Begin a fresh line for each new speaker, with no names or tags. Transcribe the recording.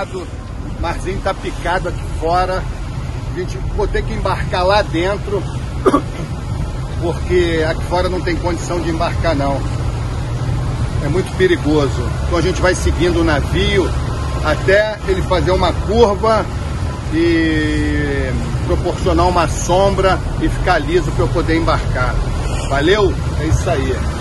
picado, o marzinho tá picado aqui fora. A gente vou ter que embarcar lá dentro, porque aqui fora não tem condição de embarcar não. É muito perigoso. Então a gente vai seguindo o navio até ele fazer uma curva e proporcionar uma sombra e ficar liso para eu poder embarcar. Valeu? É isso aí.